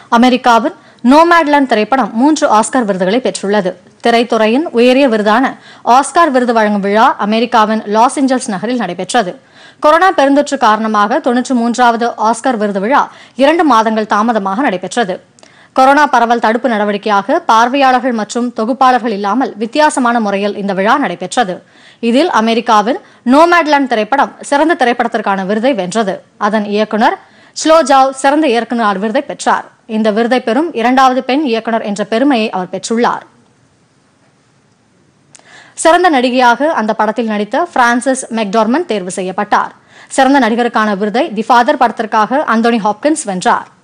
அமெரிக்காவின் நோமேட்லேண்ட் திரைப்படம் 3 ஆஸ்கார் விருதுகளை பெற்றுள்ளது. திரைத்துறையின் உயரிய விருதான ஆஸ்கார் விருது வழங்கும் விழா அமெரிக்காவின் லாஸ் ஏஞ்சல்ஸ் நகரில் நடைபெற்றது. கொரோனா பெருந்தொற்று காரணமாக 93வது ஆஸ்கார் விருது விழா 2 மாதங்கள் தாமதமாக நடைபெற்றது. கொரோனா பரவல் தடுப்பு நடவடிக்கையாக பார்வையாளர்கள் மற்றும் தொகுப்பாளர்கள் இல்லாமல் வித்தியாசமான முறையில் இந்த விழா நடைபெற்றது. இதில் அமெரிக்காவின் நோமேட்லேண்ட் திரைப்படம் சிறந்த திரைப்படத்திற்கான விருதை வென்றது. அதன் இயக்குனர் ஸ்லோஜாவ் சிறந்த இயக்குனர் விருதை பெற்றார். இந்த விருதை பெறும் 2வது பெண் இயக்குனர் என்ற பெருமையை அவர் பெற்றுள்ளார். சிறந்த நடிகையாக அந்த படத்தில் நடித்த பிரான்சிஸ் மெக்டார்மண்ட் தேர்வு செய்யப்பட்டார். சிறந்த நடிகருக்கான விருதை தி ஃபாதர் படத்திற்காக ஆந்தோனி ஹாப்கின்ஸ் வென்றார்.